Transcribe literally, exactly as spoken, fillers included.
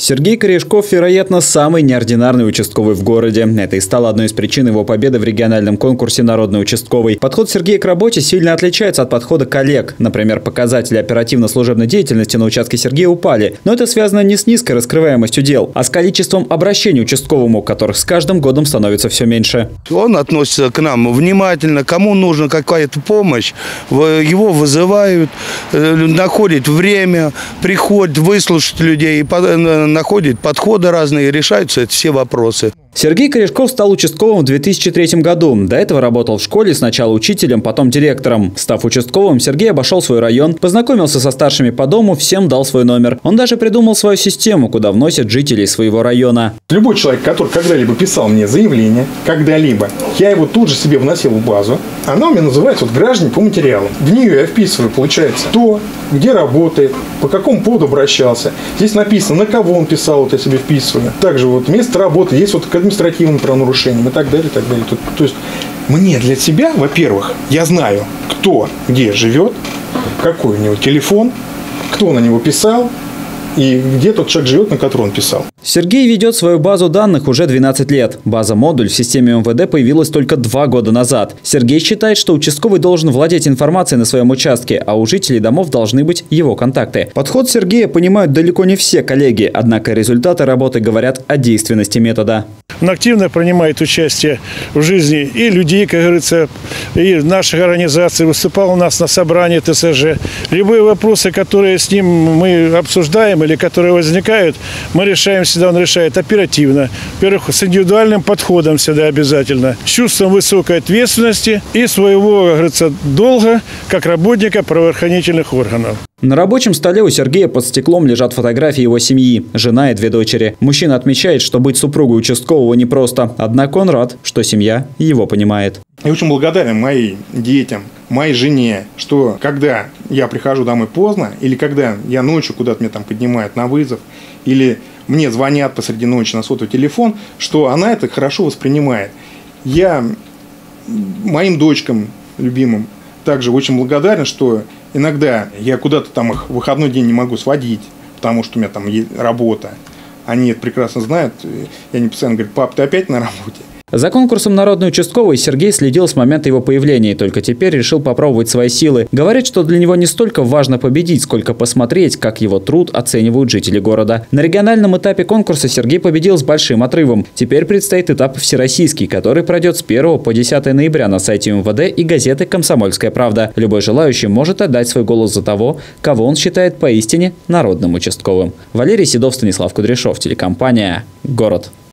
Сергей Корешков, вероятно, самый неординарный участковый в городе. Это и стало одной из причин его победы в региональном конкурсе «Народный участковый». Подход Сергея к работе сильно отличается от подхода коллег. Например, показатели оперативно-служебной деятельности на участке Сергея упали. Но это связано не с низкой раскрываемостью дел, а с количеством обращений участковому, которых с каждым годом становится все меньше. Он относится к нам внимательно. Кому нужна какая-то помощь, его вызывают, находит время, приходит выслушать людей и находит подходы разные, решаются все вопросы. Сергей Корешков стал участковым в две тысячи третьем году. До этого работал в школе, сначала учителем, потом директором. Став участковым, Сергей обошел свой район, познакомился со старшими по дому, всем дал свой номер. Он даже придумал свою систему, куда вносят жителей своего района. Любой человек, который когда-либо писал мне заявление, когда-либо, я его тут же себе вносил в базу. Она у меня называется вот «Граждане по материалам». В нее я вписываю, получается, кто, где работает, по какому поводу обращался. Здесь написано, на кого он писал, вот я себе вписываю. Также вот место работы, есть вот административным правонарушением и так далее, и так далее. То, то есть мне для себя, во-первых, я знаю, кто где живет, какой у него телефон, кто на него писал и где тот человек живет, на который он писал. Сергей ведет свою базу данных уже двенадцать лет. База-модуль в системе эм вэ дэ появилась только два года назад. Сергей считает, что участковый должен владеть информацией на своем участке, а у жителей домов должны быть его контакты. Подход Сергея понимают далеко не все коллеги, однако результаты работы говорят о действенности метода. Он активно принимает участие в жизни и людей, как говорится, и наших организаций. Выступал у нас на собрании тэ эс жэ. Любые вопросы, которые с ним мы обсуждаем или которые возникают, мы решаем всегда, он решает оперативно. Во-первых, с индивидуальным подходом всегда обязательно. С чувством высокой ответственности и своего, как говорится, долга, как работника правоохранительных органов. На рабочем столе у Сергея под стеклом лежат фотографии его семьи, жена и две дочери. Мужчина отмечает, что быть супругой участкового непросто, однако он рад, что семья его понимает. Я очень благодарен моим детям, моей жене, что когда я прихожу домой поздно, или когда я ночью куда-то меня там поднимают на вызов, или мне звонят посреди ночи на сотовый телефон, что она это хорошо воспринимает. Я моим дочкам любимым также очень благодарен, что иногда я куда-то там их в выходной день не могу сводить, потому что у меня там работа. Они это прекрасно знают. И они постоянно говорят: пап, ты опять на работе? За конкурсом «Народный участковый» Сергей следил с момента его появления и только теперь решил попробовать свои силы. Говорит, что для него не столько важно победить, сколько посмотреть, как его труд оценивают жители города. На региональном этапе конкурса Сергей победил с большим отрывом. Теперь предстоит этап всероссийский, который пройдет с первого по десятое ноября на сайте эм вэ дэ и газеты «Комсомольская правда». Любой желающий может отдать свой голос за того, кого он считает поистине народным участковым. Валерий Седов, Станислав Кудряшов, телекомпания «Город».